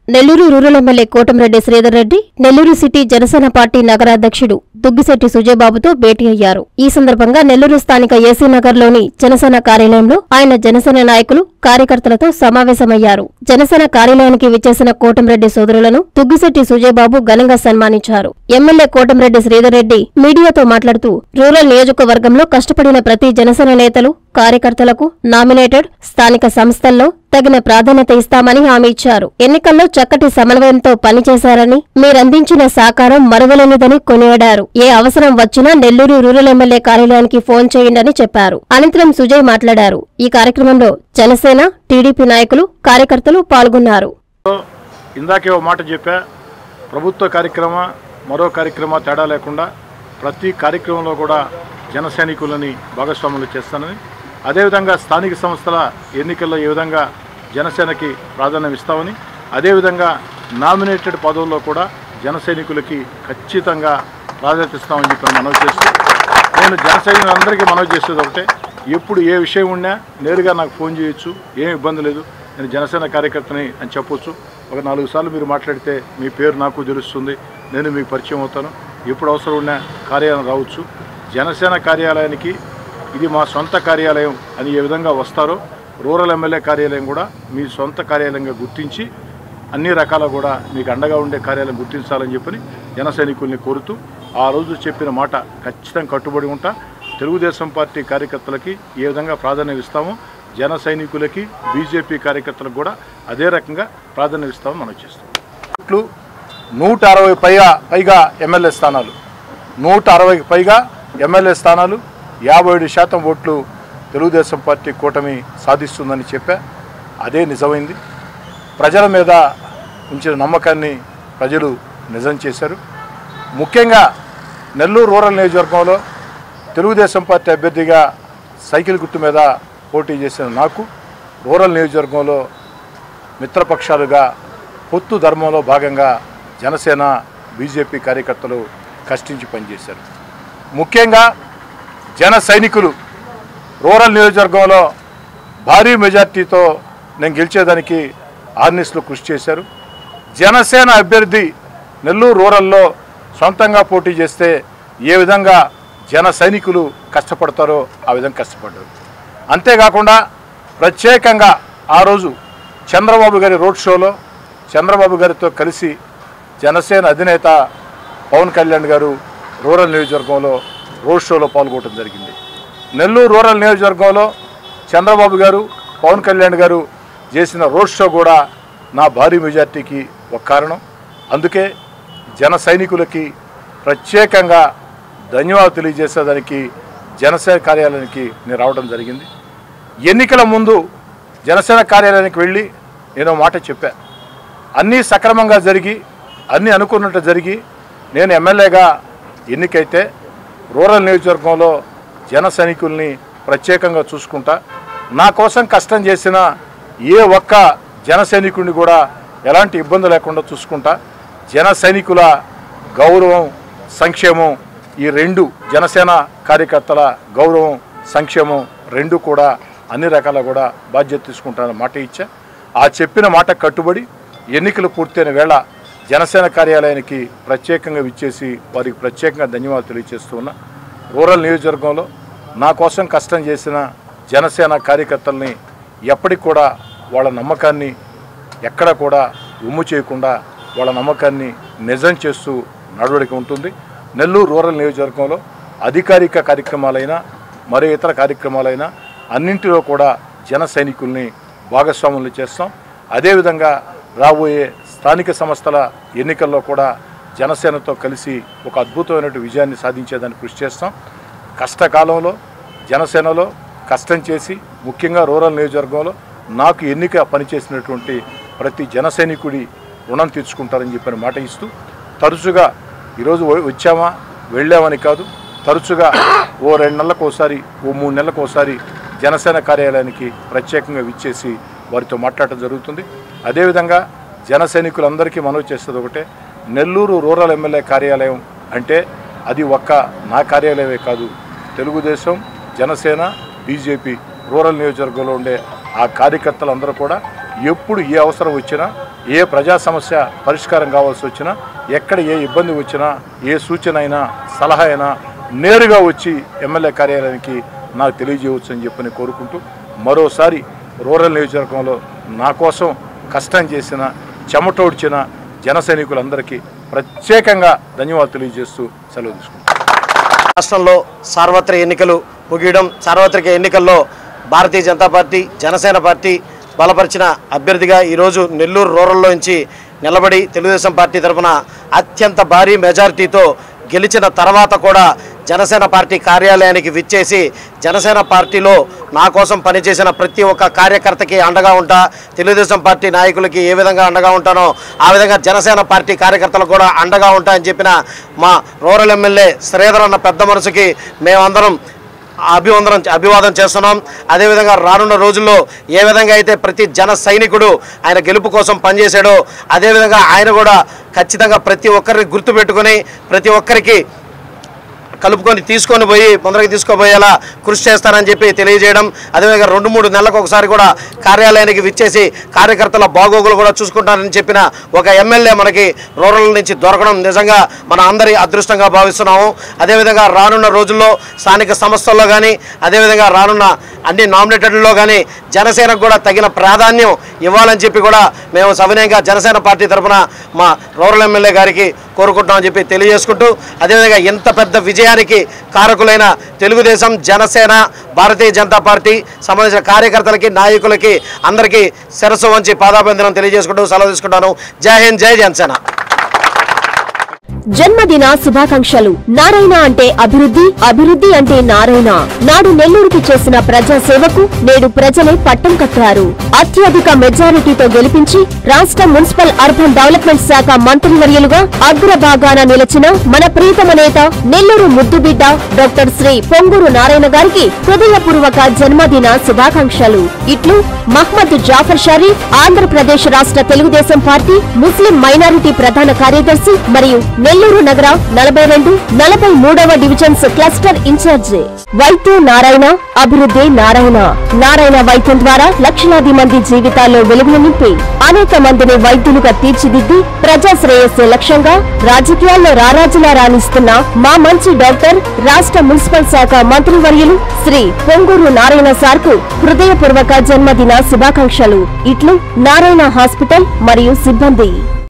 Nellore rural MLA Kotamreddy Sridhar Reddy Nellore city Janasena party నగరాధ్యక్షుడు దుగ్గిశెట్టి సుజయబాబుతో భేటీ అయ్యారు. ఈ సందర్భంగా నెల్లూరు స్థానిక ఏసీ నగర్లోని జనసేన కార్యాలయంలో ఆయన జనసేన నాయకులు, కార్యకర్తలతో సమావేశమయ్యారు. జనసేన కార్యాలయానికి విచ్చేసిన కోటంరెడ్డి సోదరులను దుగ్గిశెట్టి సుజయబాబు ఘనంగా సన్మానించారు. ఎమ్మెల్యే కోటంరెడ్డి శ్రీధర్ రెడ్డి మీడియాతో మాట్లాడుతూ రూరల్ నియోజకవర్గంలో కష్టపడిన ప్రతి జనసేన నేతలు, కార్యకర్తలకు నామినేటెడ్ స్థానిక సంస్థల్లో తగిన ప్రాధాన్యత ఇస్తామని హామీ ఇచ్చారు. ఎన్నికల్లో చక్కటి సమన్వయంతో పనిచేశారని, మీరందించిన సహకారం మరువలేనిదని కొనియాడారు. ఏ అవసరం వచ్చినా నెల్లూరు రూరల్ ఎమ్మెల్యే కార్యాలయానికి ఫోన్ చేయండని చెప్పారు. అనంతరం సుజయ్ మాట్లాడారు. ఈ కార్యక్రమంలో జనసేన, టీడీపీ నాయకులు, కార్యకర్తలు పాల్గొన్నారు. ఇందాకే ఓ మాట చెప్పా, ప్రభుత్వ కార్యక్రమ మరో కార్యక్రమ తేడా లేకుండా ప్రతి కార్యక్రమంలో కూడా జన సైనికులని భాగస్వాములు చేస్తానని, అదేవిధంగా స్థానిక సంస్థల ఎన్నికల్లో ఏ విధంగా జనసేనకి ప్రాధాన్యం ఇస్తామని, అదేవిధంగా నామినేటెడ్ పదవుల్లో కూడా జన సైనికులకి ఖచ్చితంగా ప్రాధాన్యత ఇస్తామని చెప్పి మనవి చేస్తూ, నేను జన సైనికులందరికీ మనవి చేసేది ఒకటే, ఎప్పుడు ఏ విషయం ఉన్నా నేరుగా నాకు ఫోన్ చేయొచ్చు, ఏం ఇబ్బంది లేదు, నేను జనసేన కార్యకర్తని అని చెప్పొచ్చు. ఒక 4 సార్లు మీరు మాట్లాడితే మీ పేరు నాకు తెలుస్తుంది, నేను మీకు పరిచయం అవుతాను. ఎప్పుడు అవసరం ఉన్నా కార్యాలయం రావచ్చు. జనసేన కార్యాలయానికి ఇది మా సొంత కార్యాలయం అని ఏ విధంగా వస్తారో రూరల్ ఎమ్మెల్యే కార్యాలయం కూడా మీ సొంత కార్యాలయంగా గుర్తించి అన్ని రకాల కూడా మీకు అండగా ఉండే కార్యాలయం గుర్తించాలని చెప్పని జన సైనికుల్ని కోరుతూ, ఆ రోజు చెప్పిన మాట ఖచ్చితంగా కట్టుబడి ఉంటా. తెలుగుదేశం పార్టీ కార్యకర్తలకి ఏ విధంగా ప్రాధాన్యం ఇస్తామో జన సైనికులకి, బీజేపీ కార్యకర్తలకు కూడా అదే రకంగా ప్రాధాన్యం ఇస్తామని మనం చేస్తాం. 160 పైగా ఎమ్మెల్యే స్థానాలు, 160కి పైగా ఎమ్మెల్యే స్థానాలు, 57% ఓట్లు తెలుగుదేశం పార్టీ కూటమి సాధిస్తుందని చెప్పా. అదే నిజమైంది. ప్రజల మీద ఉంచిన నమ్మకాన్ని ప్రజలు నిజం చేశారు. ముఖ్యంగా నెల్లూరు రూరల్ నియోజకవర్గంలో తెలుగుదేశం పార్టీ అభ్యర్థిగా సైకిల్ గుర్తు మీద పోటీ చేసిన నాకు రూరల్ నియోజకవర్గంలో మిత్రపక్షాలుగా పొత్తు ధర్మంలో భాగంగా జనసేన, బీజేపీ కార్యకర్తలు కష్టించి పనిచేశారు. ముఖ్యంగా జన సైనికులు రూరల్ నియోజకవర్గంలో భారీ మెజార్టీతో నేను గెలిచేదానికి ఆర్నిస్లో కృషి చేశారు. జనసేన అభ్యర్థి నెల్లూరు రూరల్లో సొంతంగా పోటీ చేస్తే ఏ విధంగా జన సైనికులు కష్టపడతారో ఆ విధంగా కష్టపడ్డారు. అంతేకాకుండా ప్రత్యేకంగా ఆ రోజు చంద్రబాబు గారి రోడ్ షోలో చంద్రబాబు గారితో కలిసి జనసేన అధినేత పవన్ కళ్యాణ్ గారు రూరల్ నియోజకవర్గంలో రోడ్ షోలో పాల్గొనడం జరిగింది. నెల్లూరు రూరల్ నియోజకవర్గంలో చంద్రబాబు గారు, పవన్ కళ్యాణ్ గారు చేసిన రోడ్ షో కూడా నా భారీ మెజార్టీకి ఒక కారణం. అందుకే జన సైనికులకి ప్రత్యేకంగా ధన్యవాదాలు తెలియజేసేదానికి జనసేన కార్యాలయానికి నేను రావడం జరిగింది. ఎన్నికల ముందు జనసేన కార్యాలయానికి వెళ్ళి నేను మాట చెప్పా, అన్నీ సక్రమంగా జరిగి అన్నీ అనుకున్నట్టు జరిగి నేను ఎమ్మెల్యేగా ఎన్నికైతే రూరల్ నియోజకవర్గంలో జన సైనికుల్ని ప్రత్యేకంగా చూసుకుంటా. నా కోసం కష్టం చేసిన ఏ ఒక్క జన సైనికుడిని కూడా ఎలాంటి ఇబ్బంది లేకుండా చూసుకుంటా. జన సైనికుల గౌరవం, సంక్షేమం, ఈ రెండు జనసేన కార్యకర్తల గౌరవం, సంక్షేమం రెండు కూడా అన్ని రకాల కూడా బాధ్యత తీసుకుంటానని మాట ఇచ్చా. ఆ చెప్పిన మాట కట్టుబడి ఎన్నికలు పూర్తయిన వేళ జనసేన కార్యాలయానికి ప్రత్యేకంగా విచ్చేసి వారికి ప్రత్యేకంగా ధన్యవాదాలు తెలియజేస్తూ ఉన్నా. రూరల్ నియోజకవర్గంలో నా కోసం కష్టం చేసిన జనసేన కార్యకర్తల్ని ఎప్పటికి కూడా వాళ్ళ నమ్మకాన్ని ఎక్కడ కూడా ఉమ్ము చేయకుండా వాళ్ళ నమ్మకాన్ని నిజం చేస్తూ నడవడిక ఉంటుంది. నెల్లూరు రూరల్ నియోజకవర్గంలో అధికారిక కార్యక్రమాలైనా మరే ఇతర కార్యక్రమాలైనా అన్నింటిలో కూడా జన సైనికుల్ని భాగస్వాములు చేస్తాం. అదేవిధంగా రాబోయే స్థానిక సంస్థల ఎన్నికల్లో కూడా జనసేనతో కలిసి ఒక అద్భుతమైనటువంటి విజయాన్ని సాధించేదానికి కృషి చేస్తాం. కష్టకాలంలో జనసేనలో కష్టం చేసి ముఖ్యంగా రూరల్ నియోజకవర్గంలో నాకు ఎన్నిక పనిచేసినటువంటి ప్రతి జన సైనికుడి రుణం తీర్చుకుంటారని చెప్పిన మాట ఇస్తూ, తరచుగా ఈరోజు వచ్చామా వెళ్ళామని కాదు, తరచుగా ఓ 2 నెలలకు ఒకసారి, ఓ 3 నెలలకు ఒకసారి జనసేన కార్యాలయానికి ప్రత్యేకంగా విచ్చేసి వారితో మాట్లాడటం జరుగుతుంది. అదేవిధంగా జన సైనికులందరికీ మనవి చేసేది ఒకటే, నెల్లూరు రూరల్ ఎమ్మెల్యే కార్యాలయం అంటే అది ఒక్క నా కార్యాలయమే కాదు, తెలుగుదేశం, జనసేన, బీజేపీ రూరల్ నియోజకవర్గంలో ఉండే ఆ కార్యకర్తలందరూ కూడా ఎప్పుడు ఏ అవసరం వచ్చినా ఏ ప్రజా సమస్య పరిష్కారం కావాల్సి వచ్చినా, ఎక్కడ ఏ ఇబ్బంది వచ్చినా, ఏ సూచన అయినా, సలహా అయినా నేరుగా వచ్చి ఎమ్మెల్యే కార్యాలయానికి నాకు తెలియజేయవచ్చు అని చెప్పని కోరుకుంటూ, మరోసారి రూరల్ నియోజకవర్గంలో నా కోసం కష్టం చేసిన, చెమటోడ్చిన జన సైనికులందరికీ ప్రత్యేకంగా ధన్యవాదాలు తెలియజేస్తూ సెలవు తీసుకుంటాను. రాష్ట్రంలో సార్వత్రిక ఎన్నికలు ముగియడం, సార్వత్రిక ఎన్నికల్లో భారతీయ జనతా పార్టీ, జనసేన పార్టీ బలపరిచిన అభ్యర్థిగా ఈరోజు నెల్లూరు రూరల్లో నుంచి నిలబడి తెలుగుదేశం పార్టీ తరఫున అత్యంత భారీ మెజారిటీతో గెలిచిన తర్వాత కూడా జనసేన పార్టీ కార్యాలయానికి విచ్చేసి జనసేన పార్టీలో నా కోసం పనిచేసిన ప్రతి ఒక్క కార్యకర్తకి అండగా ఉంటా, తెలుగుదేశం పార్టీ నాయకులకి ఏ విధంగా అండగా ఉంటానో ఆ విధంగా జనసేన పార్టీ కార్యకర్తలకు కూడా అండగా ఉంటా అని చెప్పిన మా రూరల్ ఎమ్మెల్యే శ్రీధర్ అన్న పెద్ద మనసుకి మేమందరం అభివాదం చేస్తున్నాం. అదేవిధంగా రానున్న రోజుల్లో ఏ విధంగా అయితే ప్రతి జన సైనికుడు ఆయన గెలుపు కోసం పనిచేశాడో అదేవిధంగా ఆయన కూడా ఖచ్చితంగా ప్రతి ఒక్కరిని గుర్తుపెట్టుకొని ప్రతి ఒక్కరికి కలుపుకొని తీసుకొని పోయి ముందరికి తీసుకోబోయేలా కృషి చేస్తారని చెప్పి తెలియజేయడం. అదేవిధంగా 2-3 నెలలకు ఒకసారి కూడా కార్యాలయానికి విచ్చేసి కార్యకర్తల బాగోగులు కూడా చూసుకుంటారని చెప్పిన ఒక ఎమ్మెల్యే మనకి రూరల్ నుంచి దొరకడం నిజంగా మన అందరి అదృష్టంగా భావిస్తున్నాము. అదేవిధంగా రానున్న రోజుల్లో స్థానిక సంస్థల్లో కానీ అదేవిధంగా రానున్న అన్ని నామినేటెడ్లో కానీ జనసేనకు కూడా తగిన ప్రాధాన్యం ఇవ్వాలని చెప్పి కూడా మేము సవినయంగా జనసేన పార్టీ తరఫున మా రూరల్ ఎమ్మెల్యే గారికి కోరుకుంటామని చెప్పి తెలియజేసుకుంటూ, అదేవిధంగా ఎంత పెద్ద విజయానికి కారకులైన తెలుగుదేశం, జనసేన, భారతీయ జనతా పార్టీ సంబంధించిన కార్యకర్తలకి, నాయకులకి అందరికీ శిరస్సు వంచి పాదాభివందనం తెలియజేసుకుంటూ సెలవు తీసుకుంటాను. జై హింద్, జై జనసేన. జన్మదిన శుభాకాంక్షలు. నారాయణ అంటే అభివృద్ధి, అభివృద్ధి అంటే నారాయణ. నాడు నెల్లూరుకు చేసిన ప్రజా సేవకు నేడు ప్రజలే పట్టం కట్టారు. అత్యధిక మెజారిటీతో గెలిపించి రాష్ట్ర మున్సిపల్ అర్బన్ డెవలప్మెంట్ శాఖ మంత్రివర్యులుగా అగ్రభాగాన నిలిచిన మన ప్రీతమ నేత నెల్లూరు ముద్దుబిడ్డ డాక్టర్ శ్రీ పొంగూరు నారాయణ గారికి హృదయపూర్వక జన్మదిన శుభాకాంక్షలు. ఇట్లు మహ్మద్ జాఫర్ షరీఫ్, ఆంధ్రప్రదేశ్ రాష్ట్ర తెలుగుదేశం పార్టీ ముస్లిం మైనారిటీ ప్రధాన కార్యదర్శి మరియు నెల్లూరు నగర 42, 43వ డివిజన్స్ క్లస్టర్ ఇన్ఛార్జ్. వైద్యం నారాయణ, అభివృద్ధి నారాయణ. నారాయణ వైద్యం ద్వారా లక్షలాది మంది జీవితాల్లో వెలుగులు నింపి అనేక మందిని వైద్యులుగా తీర్చిదిద్ది ప్రజా శ్రేయస్సే లక్ష్యంగా రాజకీయాల్లో రారాజులా రాణిస్తున్న మా మంచి డాక్టర్, రాష్ట్ర మున్సిపల్ శాఖ మంత్రివర్యులు శ్రీ పొంగూరు నారాయణ సార్కు హృదయపూర్వక జన్మదిన శుభాకాంక్షలు. ఇట్లు నారాయణ హాస్పిటల్ మరియు సిబ్బంది.